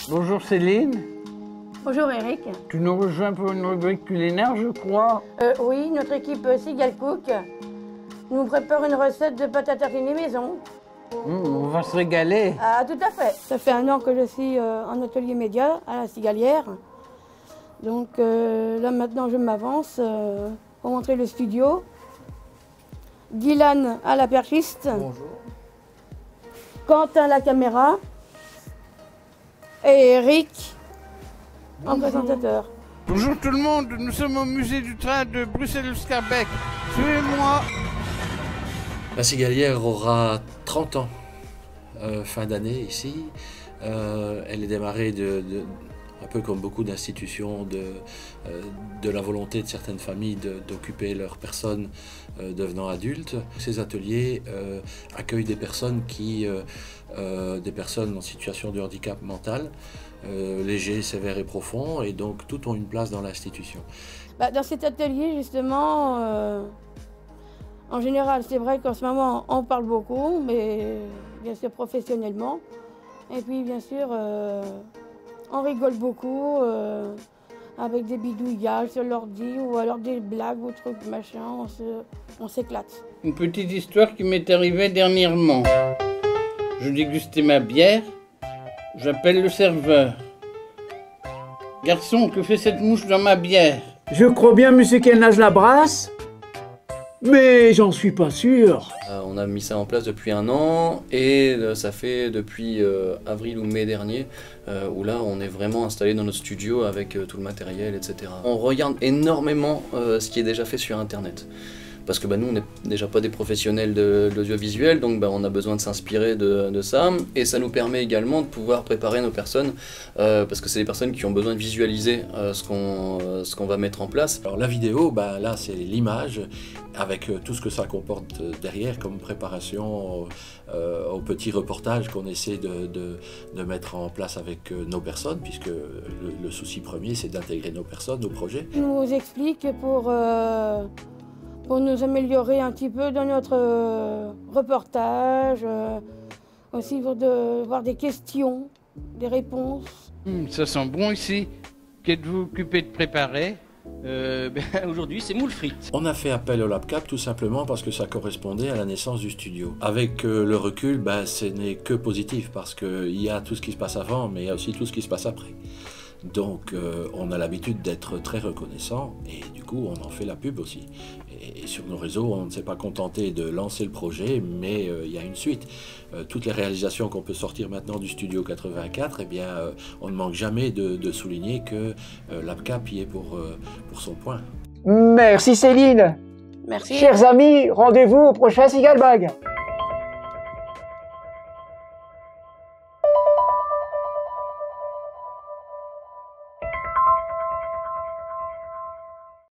Bonjour Céline. Bonjour Eric. Tu nous rejoins pour une rubrique culinaire, je crois. Oui, notre équipe Seagal Cook nous prépare une recette de pâte à tartiner maison. On va se régaler. Ah, tout à fait. Ça fait 1 an que je suis en atelier média à la Cigalière. Donc là maintenant je m'avance pour montrer le studio. Dylan à la perchiste. Bonjour. Quentin à la caméra. Et Eric en présentateur. Bonjour tout le monde, nous sommes au musée du train de Bruxelles-Schaerbeek. Suivez-moi. La Cigalière aura 30 ans fin d'année ici. Elle est démarrée un peu comme beaucoup d'institutions, de la volonté de certaines familles d'occuper leurs personnes devenant adultes. Ces ateliers accueillent des personnes des personnes en situation de handicap mental, léger, sévère et profond, et donc toutes ont une place dans l'institution. Dans cet atelier, justement, en général, c'est vrai qu'en ce moment, on parle beaucoup, mais bien sûr professionnellement. Et puis, bien sûr, on rigole beaucoup avec des bidouillages sur l'ordi ou alors des blagues ou trucs, machin, on s'éclate. Une petite histoire qui m'est arrivée dernièrement. Je dégustais ma bière, j'appelle le serveur. Garçon, que fait cette mouche dans ma bière? Je crois bien, monsieur Kenage la brasse, mais j'en suis pas sûr. On a mis ça en place depuis 1 an et ça fait depuis avril ou mai dernier où là on est vraiment installé dans notre studio avec tout le matériel, etc. On regarde énormément ce qui est déjà fait sur internet. Parce que nous, on n'est déjà pas des professionnels de l'audiovisuel, donc on a besoin de s'inspirer de ça. Et ça nous permet également de pouvoir préparer nos personnes, parce que c'est des personnes qui ont besoin de visualiser ce qu'on va mettre en place. Alors la vidéo, là c'est l'image, avec tout ce que ça comporte derrière comme préparation au petit reportage qu'on essaie de mettre en place avec nos personnes, puisque le souci premier c'est d'intégrer nos personnes au projet. Il nous explique pour nous améliorer un petit peu dans notre reportage, aussi pour voir des questions, des réponses. Ça sent bon ici. Qu'êtes-vous occupé de préparer? Aujourd'hui, c'est moules frites. On a fait appel au LabCap tout simplement parce que ça correspondait à la naissance du studio. Avec le recul, ce n'est que positif parce qu'il y a tout ce qui se passe avant, mais il y a aussi tout ce qui se passe après. Donc on a l'habitude d'être très reconnaissant et du coup on en fait la pub aussi. Et sur nos réseaux, on ne s'est pas contenté de lancer le projet, mais il y a une suite. Toutes les réalisations qu'on peut sortir maintenant du Studio 84, on ne manque jamais de souligner que LabCap y est pour son point. Merci Céline. Merci. Chers amis, rendez-vous au prochain Seagal Bag.